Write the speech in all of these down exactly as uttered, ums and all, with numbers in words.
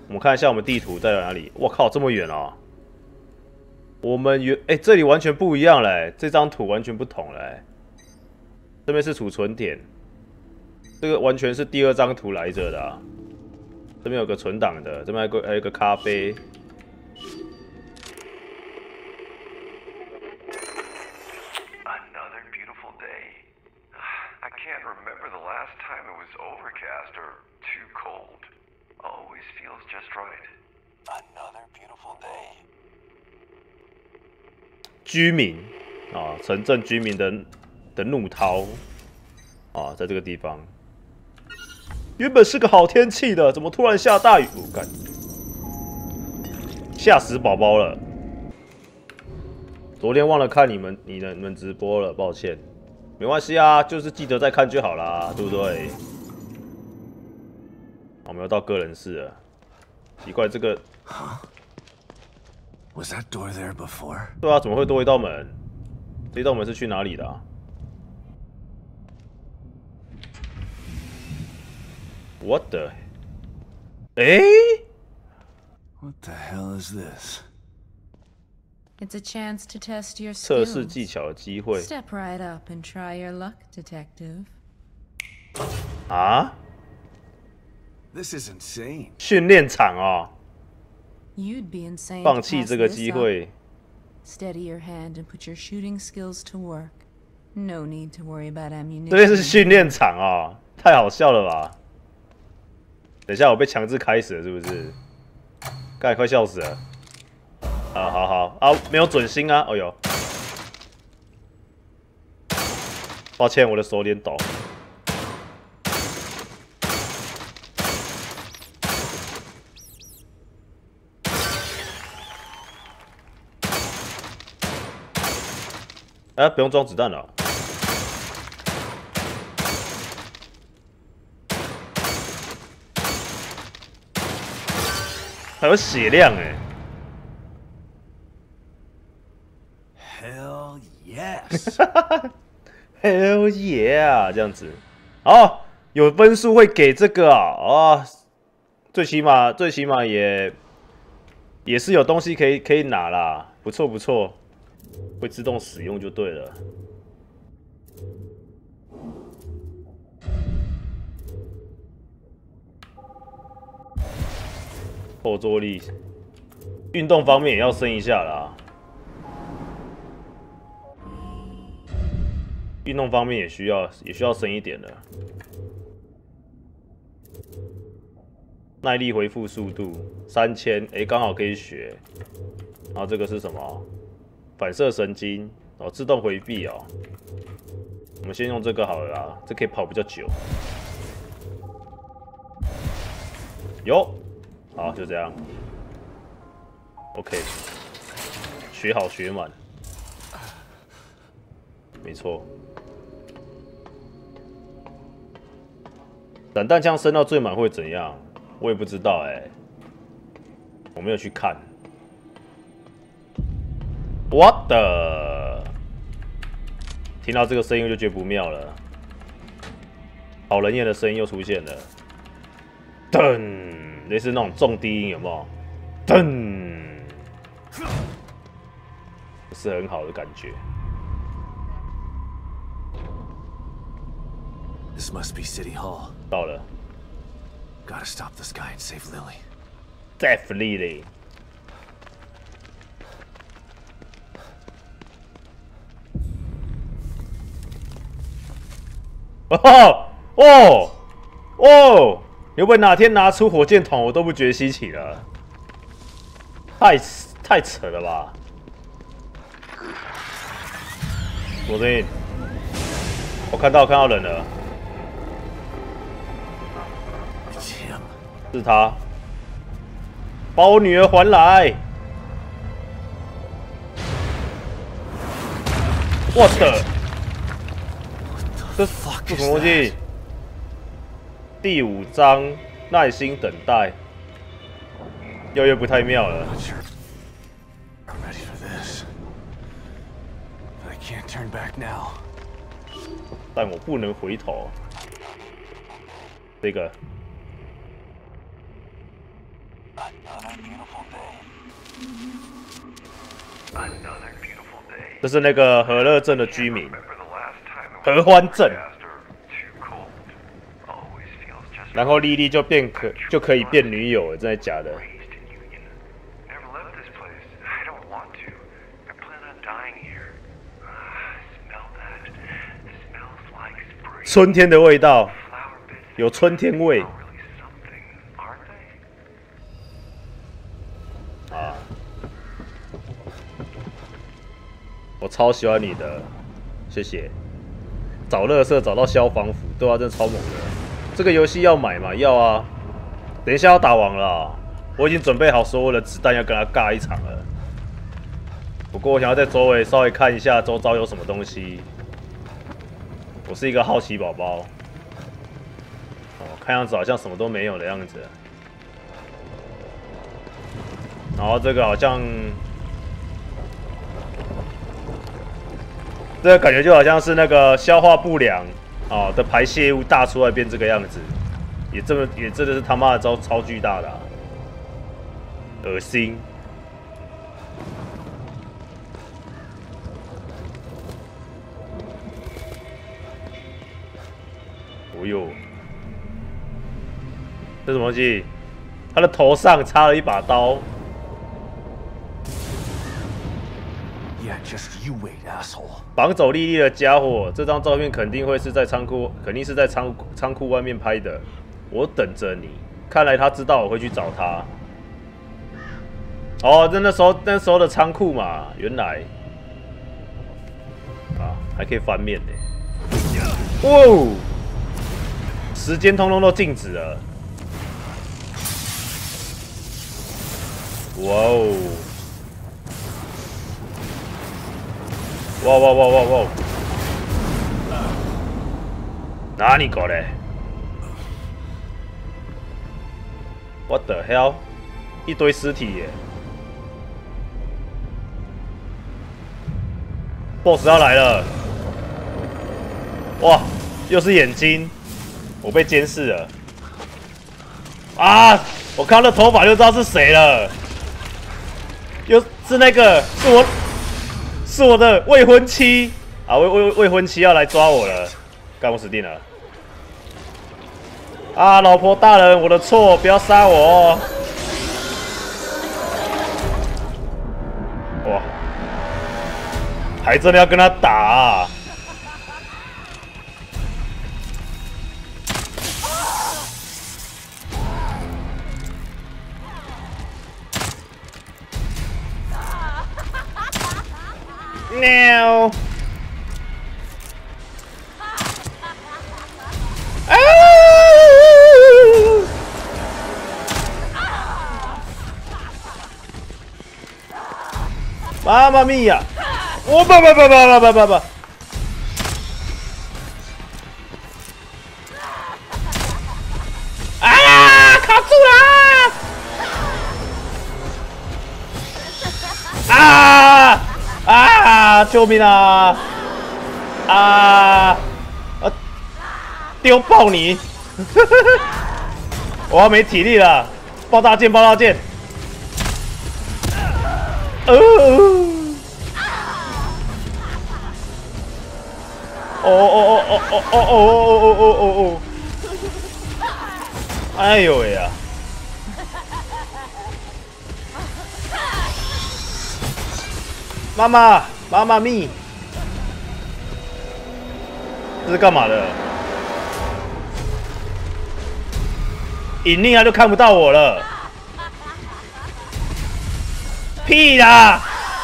我们看一下我们地图在哪里。我靠，这么远哦！我们原哎、欸，这里完全不一样嘞，这张图完全不同嘞。这边是储存点，这个完全是第二张图来着的、啊。这边有个存档的，这边还有个还有个咖啡。 居民啊，城镇居民的的怒涛啊，在这个地方，原本是个好天气的，怎么突然下大雨？我干，吓死宝宝了！昨天忘了看你们你们你们直播了，抱歉，没关系啊，就是记得再看就好啦，对不对？我们要到个人室了，奇怪这个。 Was that door there before? 对啊，怎么会多一道门？这一道门是去哪里的、啊、？What the？ 哎 ？What the hell is this? It's a chance to test your 测试 skills. 技巧的机会。 Step right up and try your luck, detective. 啊 This is insane. 训练场哦。 You'd be insane 放 to 弃 pass 这个 this 机 up. 会。 Steady your hand and put your shooting skills to work. No need to worry about ammunition. 这边是训练场啊、哦，太好笑了吧！等一下我被强制开始了，是不是？刚才快笑死了。啊，好好啊，没有准心啊！哦呦，抱歉，我的手有点抖。 哎、啊，不用装子弹了。还有血量哎、 欸、！Hell yes！ Hell yeah！ 这样子，哦，有分数会给这个啊，哦，最起码最起码也也是有东西可以可以拿啦，不错不错。 会自动使用就对了。后坐力，运动方面也要升一下啦。运动方面也需要也需要升一点的。耐力回复速度三千，哎，刚好可以学。然后这个是什么？ 反射神经哦，自动回避哦。我们先用这个好了啦，这可以跑比较久。有，好，就这样。OK， 学好学满，没错。散弹枪升到最满会怎样？我也不知道哎、欸，我没有去看。 What the？ 听到这个声音就觉得不妙了，好人厌的声音又出现了，噔，类似那种重低音有没有？噔，不是很好的感觉。 This must be City Hall. 到了 Gotta stop this guy and save Lily. Save Lily。 哦哦哦！你会不会哪天拿出火箭筒，我都不觉得稀奇了？太太扯了吧！左声音，我看到看到人了，是他，把我女儿还来！我的！ 这这什么东西？第五章，耐心等待，又又不太妙了。但我不能回头。这个这是那个和乐镇的居民，合欢镇。然后莉莉就变可就可以变女友了，真的假的？春天的味道，有春天味。啊，我超喜欢你的，谢谢。找垃圾找到消防服，对啊，真的超猛的。这个游戏要买吗？要啊。等一下要打王了啊，我已经准备好所有的子弹要跟他尬一场了。不过我想要在周围稍微看一下周遭有什么东西。我是一个好奇宝宝。哦，看样子好像什么都没有的样子。然后这个好像，这个感觉就好像是那个消化不良啊的排泄物大出来变这个样子，也这么也真的是他妈的超超巨大的、啊，恶心。哦呦，这什么东西？他的头上插了一把刀。 Yeah, just you wait, asshole. 绑走莉莉的家伙，这张照片肯定会是在仓库，肯定是在仓仓库外面拍的。我等着你。看来他知道我会去找他。哦，那那时候那时候的仓库嘛，原来啊，还可以翻面呢。哇哦！时间通通都静止了。哇哦！哇哇哇哇哇！哪里搞嘞 ？What the hell？ 一堆尸体耶 ！Boss 要来了！哇，又是眼睛！我被监视了！啊！我看到头发就知道是谁了。又是那个，是我。是我的未婚妻啊！未未未婚妻要来抓我了，干我死定了！啊，老婆大人，我的错，不要杀我哦！哇，还真的要跟他打啊！喵！啊！妈妈咪呀！我不不不不不不不不！啊！卡住了！啊！啊！救命啊！啊！啊！丢爆你！我要没体力了，爆炸剑，爆炸剑！呃！哦哦哦哦哦哦哦哦哦哦哦！哎呦喂呀！妈妈，妈妈咪，这是干嘛的？隐匿他就看不到我了。屁啦！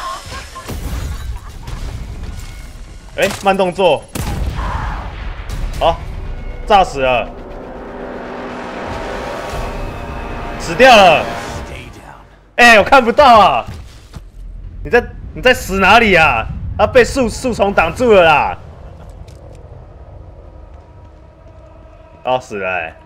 哎、欸，慢动作。好，炸死了，死掉了。哎、欸，我看不到啊！你在你在死哪里啊？他被树树丛挡住了啦！哦，死了、欸！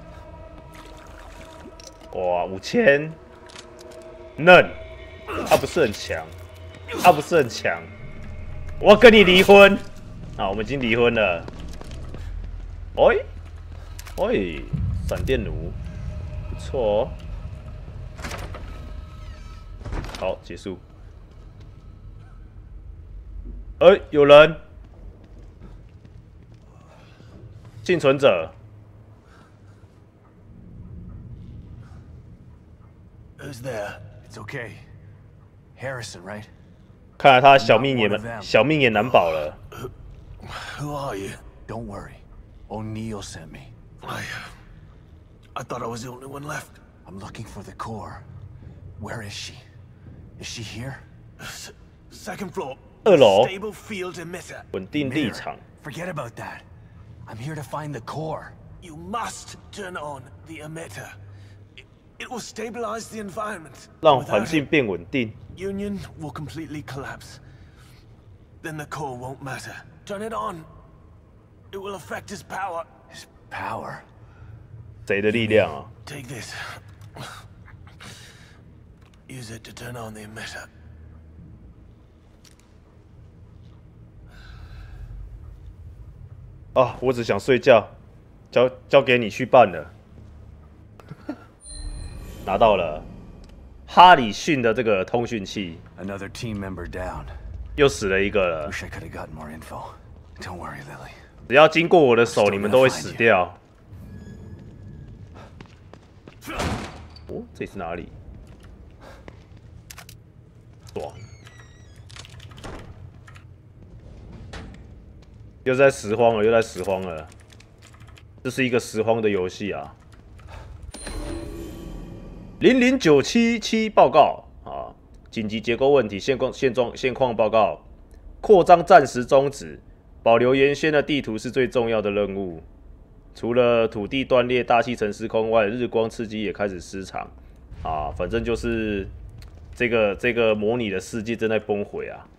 哇，五千，嫩，他不是很强，他不是很强。我要跟你离婚啊！我们已经离婚了。喂，喂，闪电弩，不错哦。 好，结束。哎、欸，有人，幸存者。 Who's there? It's okay. Harrison, right? 看来他小命也小命也难保了。 Who are you? Don't worry. O'Neill sent me. I, I thought I was the only one left. I'm looking for the core. Where is she? Is she here? S second floor. 二楼。 Stable field emitter. 稳定立场。 Forget about that. I'm here to find the core. You must turn on the emitter. It will stabilize the environment. 让环境变稳定。 Union will completely collapse. Then the core won't matter. Turn it on. It will affect his power. His power? 谁的力量啊 Take this. Use it to turn on the emitter. 啊，我只想睡觉，交交给你去办了。拿到了哈里逊的这个通讯器， Another team member down. 又死了一个了。 Wish I could have gotten more info. Don't worry, Lily. 只要经过我的手，你们都会死掉。哦，这里是哪里？哇！又在拾荒了，又在拾荒了。这是一个拾荒的游戏啊。零零九七七报告啊，紧急结构问题，现况现状现况报告，扩张暂时终止，保留原先的地图是最重要的任务。除了土地断裂、大气层失控外，日光刺激也开始失常啊，反正就是这个这个模拟的世界正在崩毁啊。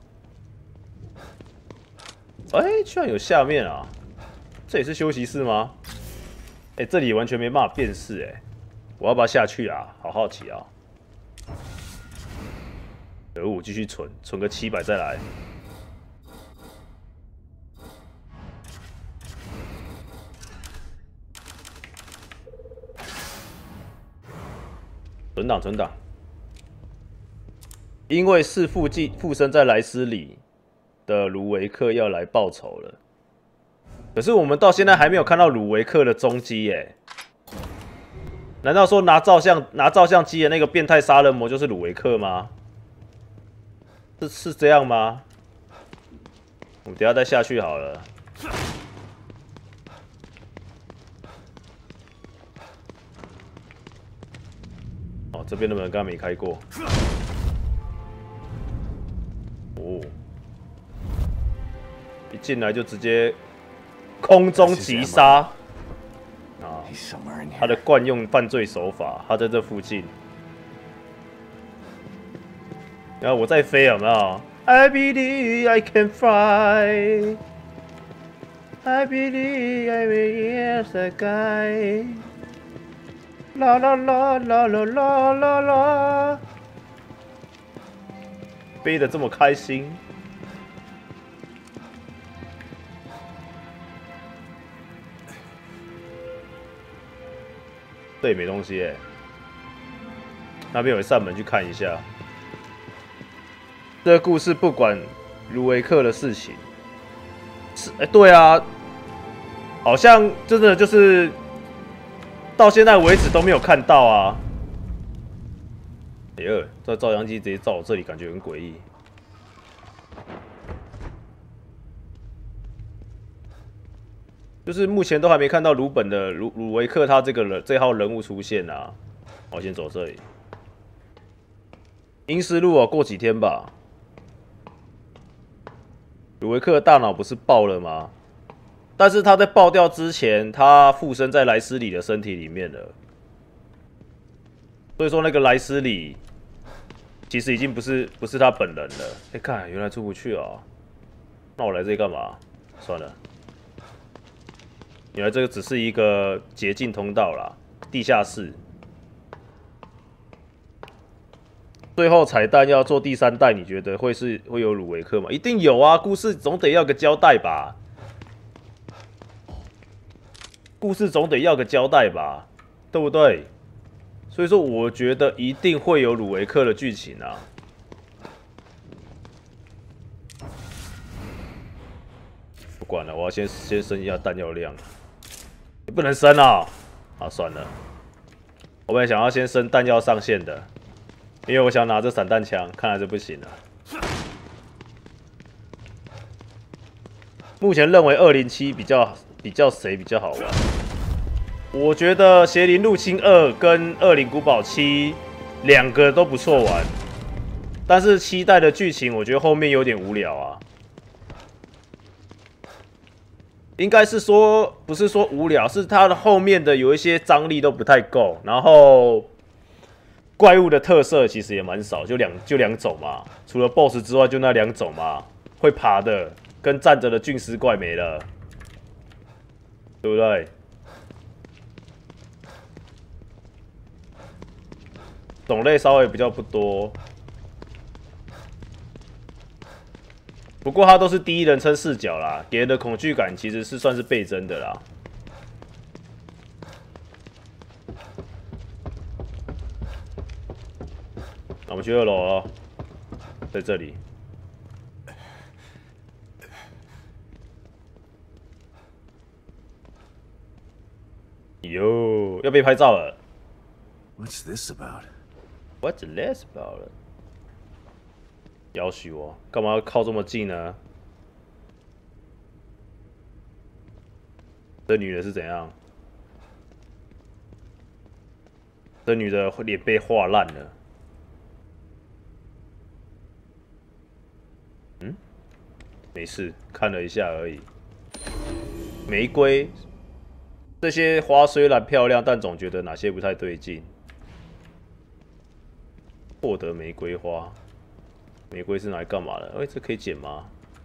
哎、欸，居然有下面啊！这也是休息室吗？哎、欸，这里完全没办法辨识哎、欸，我要不要下去啊？好好奇啊！可恶，继续存，存个七百再来。存档，存档。因为是附近附身在莱斯里的卢维克要来报仇了，可是我们到现在还没有看到卢维克的踪迹耶。难道说拿照相拿照相机的那个变态杀人魔就是鲁维克吗？是是这样吗？我们等一下再下去好了。哦，这边的门刚刚没开过。哦，一进来就直接空中击杀。 啊，他的惯用犯罪手法，他在这附近。然后我在飞，有没有 ？I believe I can fly. I believe I will reach the sky. 啦啦啦啦啦啦啦啦，飞得这么开心。 这里没东西哎，那边有一扇门，去看一下。这个故事不管卢维克的事情，是哎，对啊，好像真的就是到现在为止都没有看到啊。哎呦，这照相机直接照我这里，感觉很诡异。 就是目前都还没看到鲁本的鲁鲁维克他这个人这号人物出现啊！我先走这里。阴尸路啊，过几天吧。鲁维克的大脑不是爆了吗？但是他在爆掉之前，他附身在莱斯里的身体里面了。所以说那个莱斯里其实已经不是不是他本人了。哎、欸，看原来出不去啊！那我来这里干嘛？算了。 原来这个只是一个捷径通道啦，地下室。最后彩蛋要做第三代，你觉得会是会有鲁维克吗？一定有啊，故事总得要个交代吧。故事总得要个交代吧，对不对？ 所以说我觉得一定会有鲁维克的剧情啊。不管了，我要先先升一下弹药量。你不能升啊！啊，算了，我本来想要先升弹药上限的，因为我想拿着散弹枪，看来是不行了。目前认为二零七比较比较谁比较好玩？我觉得《邪灵入侵二》跟《恶灵古堡七》两个都不错玩，但是七代的剧情我觉得后面有点无聊啊。应该是说不是说无聊，是它的后面的有一些张力都不太够，然后怪物的特色其实也蛮少，就两就两种嘛，除了 B O S S 之外就那两种嘛，会爬的跟站着的菌丝怪没了，对不对？种类稍微比较不多，不过它都是第一人称视角啦，给人的恐惧感其实是算是倍增的啦。那我们去二楼哦，在这里。哟，要被拍照了。 What's this about? What's this about? 要许我干嘛要靠这么近呢？这女的是怎样？这女的脸被画烂了。嗯，没事，看了一下而已。玫瑰，这些花虽然漂亮，但总觉得哪些不太对劲。获得玫瑰花，玫瑰是拿来干嘛的？哎、欸，这可以捡吗？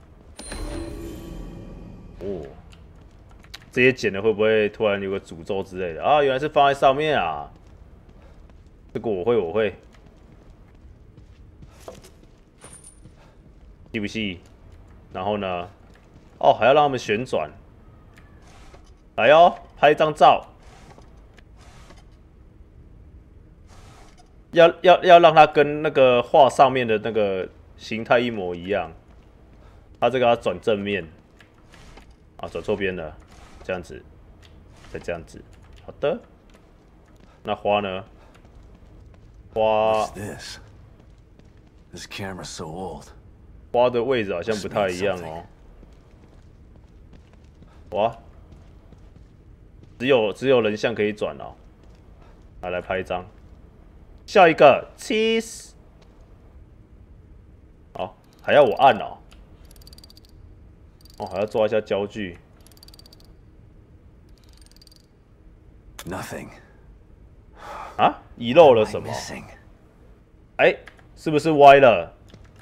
哦，这些捡了会不会突然有个诅咒之类的啊？原来是放在上面啊！这个我会，我会，细不细？然后呢？哦，还要让他们旋转。来哦，拍一张照。要要要让它跟那个画上面的那个形态一模一样。它这个要转正面，啊，转错边了，这样子，再这样子。好的。那花呢？花。 This? This camera's so old. 花的位置好像不太一样哦。哇，只有只有人像可以转哦。来来拍一张。下一个 cheese， 好，还要我按哦，哦，还要抓一下焦距。 Nothing。 啊，遗漏了什么？哎、欸，是不是歪了？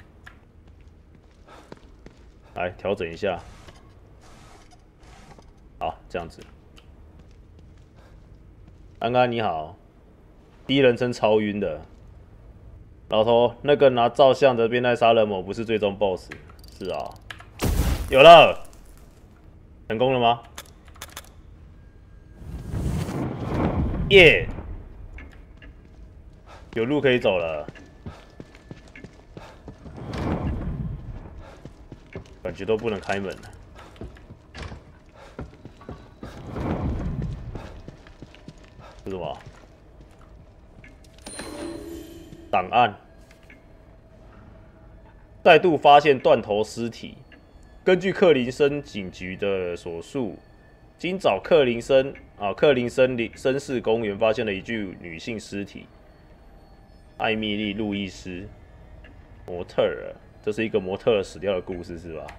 来调整一下，好，这样子。安安你好。第一人称超晕的，老头，那个拿照相的变态杀人魔不是最终 B O S S， 是啊，有了，成功了吗？耶、yeah ，有路可以走了，感觉都不能开门了。是什么？档案再度发现断头尸体。根据克林森警局的所述，今早克林森啊克林森绅士公园发现了一具女性尸体，艾米丽·路易斯，模特儿。这是一个模特儿死掉的故事，是吧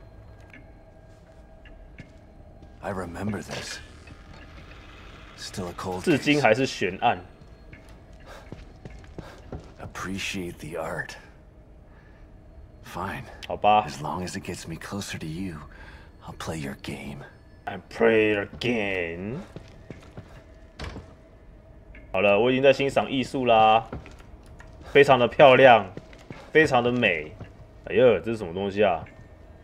I remember this. Still a cold 至今还是悬案。 Appreciate the art. Fine. 好吧。 As long as it gets me closer to you, I'll play your game. I play again. 好了，我已经在欣赏艺术啦，非常的漂亮，非常的美。哎呀，这是什么东西啊？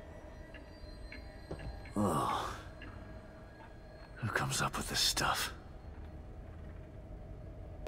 Oh. Who comes up with this stuff?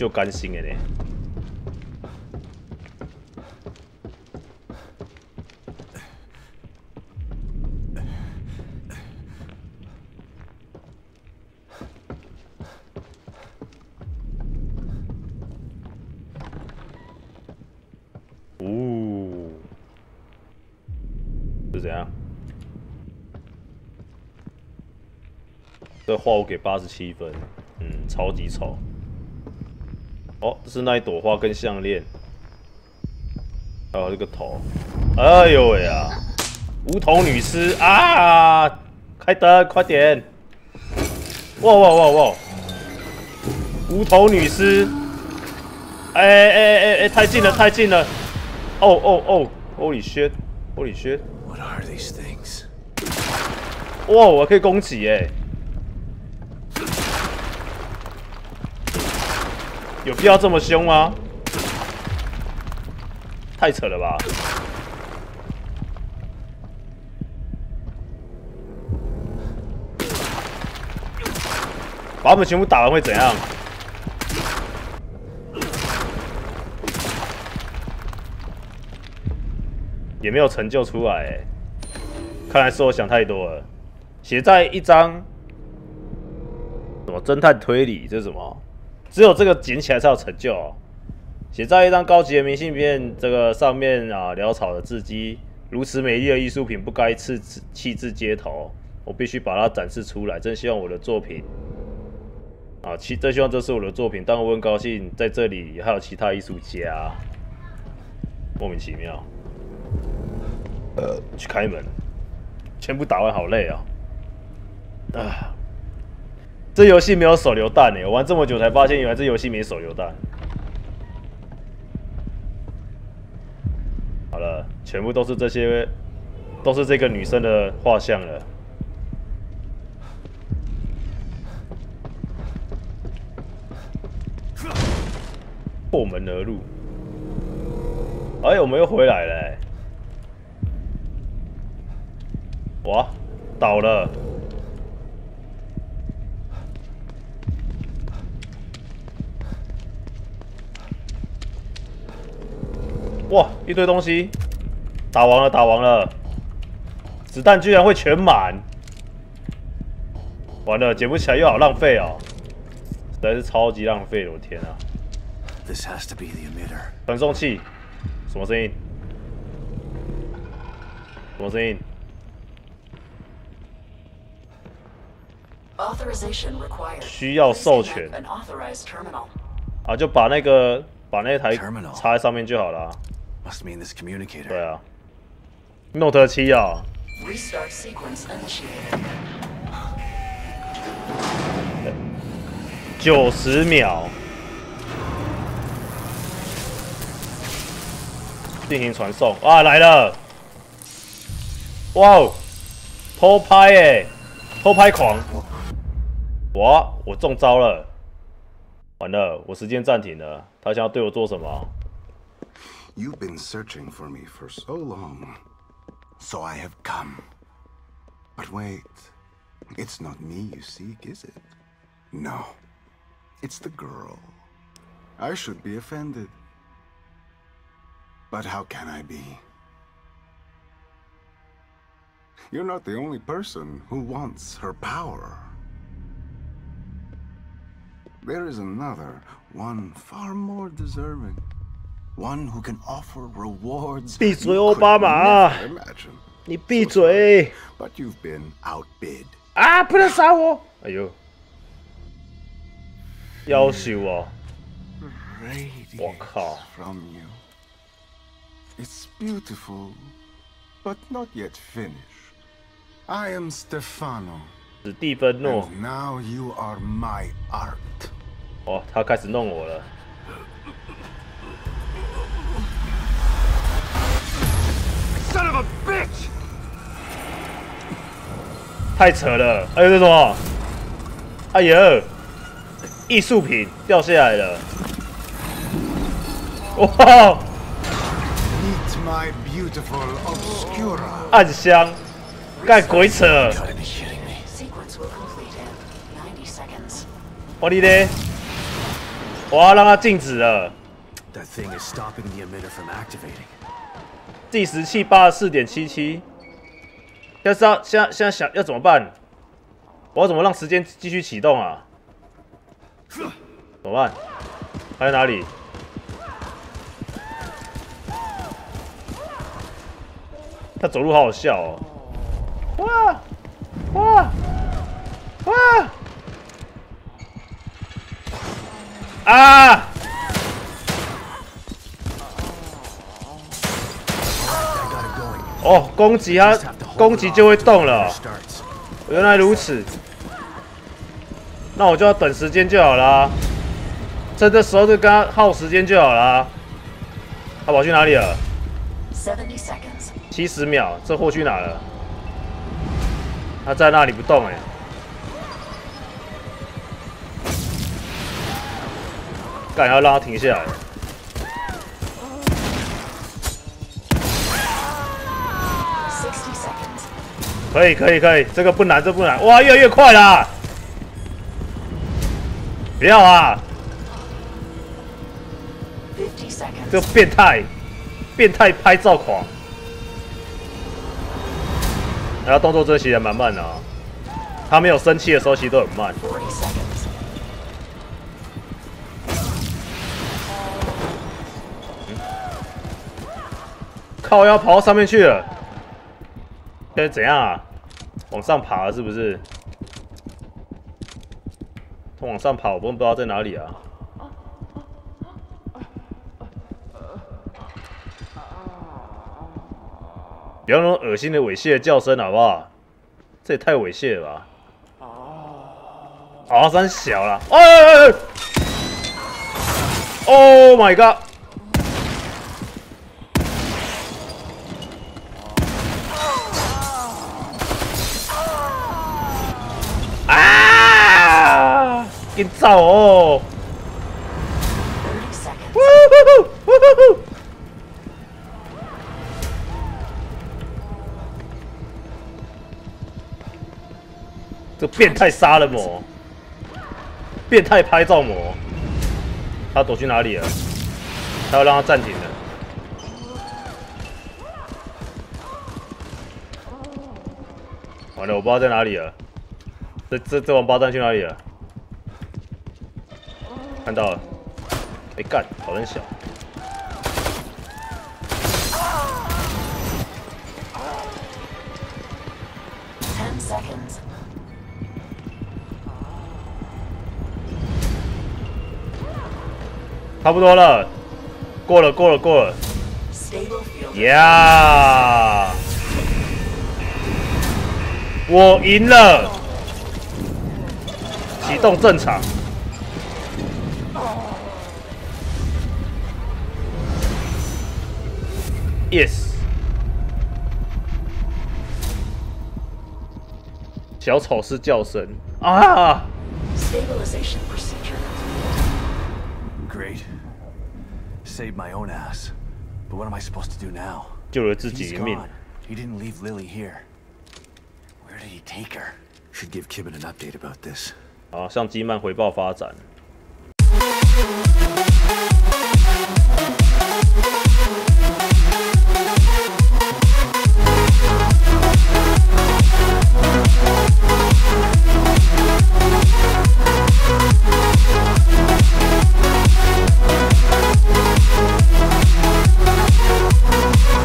就甘心的呢。哦，是怎样？这画我给八十七分，嗯，超级丑。哦，这是那一朵花跟项链，还有这个头。哎呦喂啊！梧桐女尸啊！开灯，快点！哇哇哇哇！无头女尸！哎哎哎哎，太近了，太近了！哦哦哦 ！Holy shit！Holy shit！ What are these things? 哇，我可以攻击哎！有必要这么凶吗？太扯了吧！把他们全部打完会怎样？也没有成就出来，哎，看来是我想太多了。写在一张什么侦探推理，这是什么？只有这个捡起来才有成就哦。写在一张高级的明信片，这个上面啊潦草的字迹，如此美丽的艺术品不该弃弃置街头，我必须把它展示出来。真希望我的作品。啊，其真希望这是我的作品，但我很高兴在这里还有其他艺术家，莫名其妙。呃，去开门，全部打完好累啊！啊，这游戏没有手榴弹呢，我玩这么久才发现原来这游戏没手榴弹。好了，全部都是这些，都是这个女生的画像了。破门而入，哎，我们又回来了、欸。哇，倒了！哇，一堆东西，打完了，打完了，子弹居然会全满，完了，捡不起来又好浪费哦，实在是超级浪费，我的天啊！ This has to be the emitter. 传送器，什么声音？什么声音？ 需要授权啊，就把那个把那台插在上面就好了。对啊 ，Note 七啊。九十秒，进行传送啊，来了！哇哦，偷拍哎，偷拍狂！ 哇！我中招了，完了，我时间暂停了。他想要对我做什么 ？You've been searching for me for so long, so I have come. But wait, it's not me you seek, is it? No, it's the girl. I should be offended, but how can I be? You're not the only person who wants her power. There is another, one far more deserving. One who can offer rewards 闭嘴，奥巴马！你闭嘴 ！But you've been outbid. 啊！不能杀我！哎呦，夭寿哦！我靠 ！From you, it's beautiful, but not yet finished. I am Stefano. 史蒂芬诺。 And now you are my art. 哦，他开始弄我了。 Son of a bitch! 太扯了！哎呦，这什么？哎呀，艺术品掉下来了！哇！ Meet my beautiful obscura. 暗香，干鬼扯！我你嘞！ 我要让它静止了。 That thing is stopping the emitter from activating. 计时器八十四点七七。现在是要现在现在想要怎么办？我要怎么让时间继续启动啊？怎么办？他在哪里？他走路好好笑哦！哇哇哇！啊！ 哦，攻击它，攻击就会动了。原来如此，那我就要等时间就好啦。趁这时候就跟他耗时间就好啦。他跑去哪里了？七十秒，这货去哪了？他在那里不动哎、欸。干，要让他停下来。 可以可以可以，这个不难，这不难，哇，越来越快啦！不要啊！这个变态，变态拍照狂，然后动作真的其实蛮慢的啊。他没有生气的时候，其实都很慢。嗯、靠，要跑到上面去了。 现在怎样啊？往上爬了是不是？他往上爬，我不知道在哪里啊。不要那种恶心的猥亵的叫声，好不好？这也太猥亵了吧！啊，三小了！哎哎哎 ！Oh my god！ 啊！给走哦！呜呼呼呼呼！这变态杀人魔，变态拍照魔，他躲去哪里了？他要让他暂停了。完了，我不知道在哪里了。这这这王八蛋去哪里了？看到了，哎干，好人小。 差不多了，过了，过了，过了。呀！ Yeah! 我赢了，启动正常。Yes。小丑是叫声啊！ Stabilization procedure. Great. Saved my own ass. But what am I supposed to do now? 救了自己一命。 He didn't leave Lily here. Where did he take her? Should give Kibben an update about this. 好，向基曼回报发展。